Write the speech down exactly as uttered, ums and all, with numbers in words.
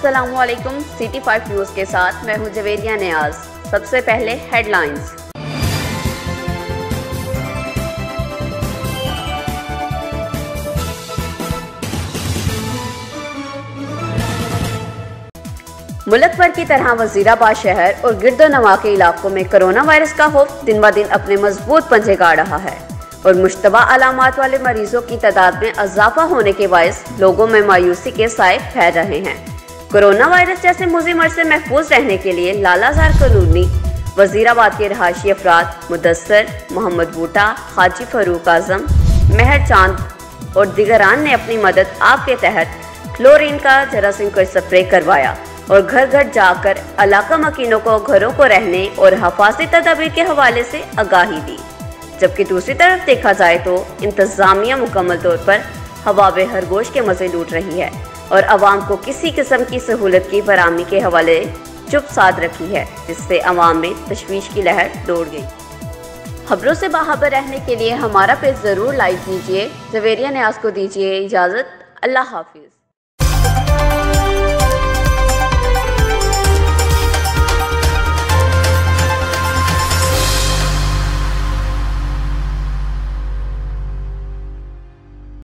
अस्सलामु अलैकुम। City five news के साथ मैं हूं जवेरिया नियाज। सबसे पहले हेडलाइंस। मुल्क भर की तरह वजीराबाद शहर और गिरदोनवा के इलाकों में कोरोना वायरस का खौफ दिन ब दिन अपने मजबूत पंजे गाड़ रहा है और मुश्तबा अलामात वाले मरीजों की तादाद में इजाफा होने के बायस लोगों में मायूसी के साए फैल रहे हैं। कोरोना वायरस जैसे मुज़ी मर्ज से महफूज रहने के लिए लालाजार कॉलोनी, वजीराबाद के रहायशी अफराद मुदस्सर, मोहम्मद बूटा, हाजी फरूक आजम, मेहर चांद और दिगरान ने अपनी मदद आप के तहत क्लोरीन का जरासीम का स्प्रे करवाया और घर घर जाकर इलाका मकीनों को घरों को रहने और हिफाजती तदबीर के हवाले से आगाही दी। जबकि दूसरी तरफ देखा जाए तो इंतजामिया मुकम्मल तौर पर हवाबे खरगोश के मजे लूट रही है और आवाम को किसी किस्म की सहूलत की फराहमी के हवाले चुप साध रखी है, जिससे आवाम में तशवीश की लहर दौड़ गई। खबरों से बाखबर रहने के लिए हमारा पेज ज़रूर लाइक कीजिए। जवेरिया नियाज को दीजिए इजाज़त। अल्लाह हाफिज़।